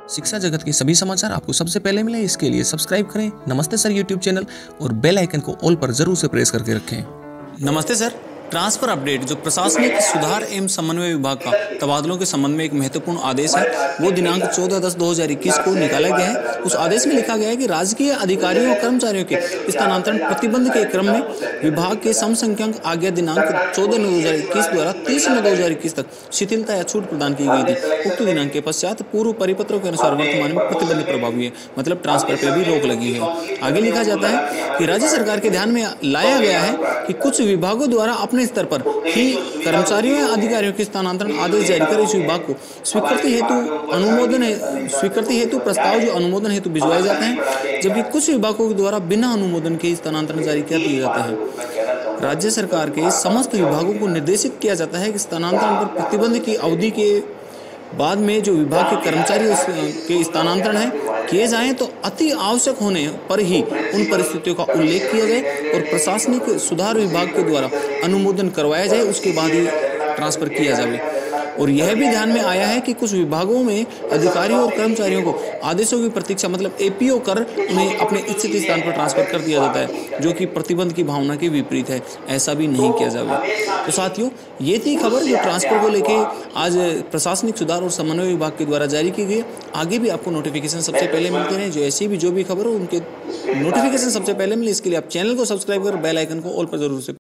शिक्षा जगत के सभी समाचार आपको सबसे पहले मिले, इसके लिए सब्सक्राइब करें नमस्ते सर यूट्यूब चैनल और बेल आइकन को ऑल पर जरूर से प्रेस करके रखें। नमस्ते सर। ट्रांसफर अपडेट जो प्रशासनिक सुधार एवं समन्वय विभाग का तबादलों के संबंध में एक महत्वपूर्ण आदेश है, वो दिनांक 14/10/2021 को निकाला गया है। उस आदेश में लिखा गया है कि राजकीय अधिकारियों और कर्मचारियों के स्थानांतरण प्रतिबंध के क्रम में विभाग के समसंख्यक आज्ञा दिनांक 14/9/2021 द्वारा 30/9/2021 तक शिथिलता या छूट प्रदान की गई थी। उक्त दिनांक के पश्चात पूर्व परिपत्रों के अनुसार वर्तमान में प्रतिबंध प्रभावी है, मतलब ट्रांसफर पर भी रोक लगी है। आगे लिखा जाता है कि राज्य सरकार के ध्यान में लाया गया है कि कुछ विभागों द्वारा अपने स्तर पर ही कर्मचारियों या अधिकारियों के स्थानांतरण आदेश जारी कर इस विभाग को स्वीकृति हेतु प्रस्ताव जो अनुमोदन हेतु भिजवाए जाते हैं, जबकि कुछ विभागों के द्वारा बिना अनुमोदन के स्थानांतरण जारी कर दिए जाते हैं। राज्य सरकार के समस्त विभागों को निर्देशित किया जाता है कि स्थानांतरण पर प्रतिबंध की अवधि के बाद में जो विभाग के कर्मचारी के स्थानांतरण है किए जाएं तो अति आवश्यक होने पर ही उन परिस्थितियों का उल्लेख किया जाए और प्रशासनिक सुधार विभाग के द्वारा अनुमोदन करवाया जाए, उसके बाद ही ट्रांसफर किया जाए। और यह भी ध्यान में आया है कि कुछ विभागों में अधिकारियों और कर्मचारियों को आदेशों की प्रतीक्षा मतलब एपीओ कर उन्हें अपने इच्छित स्थान पर ट्रांसफर कर दिया जाता है, जो कि प्रतिबंध की भावना के विपरीत है। ऐसा भी नहीं किया जाए। तो साथियों, ये थी खबर जो ट्रांसफर को लेके आज प्रशासनिक सुधार और समन्वय विभाग के द्वारा जारी की गई। आगे भी आपको नोटिफिकेशन सबसे पहले मिलते रहे, जो ऐसी भी जो भी खबर हो उनके नोटिफिकेशन सबसे पहले मिले, इसके लिए आप चैनल को सब्सक्राइब कर बेल आइकन को ऑल पर जरूर से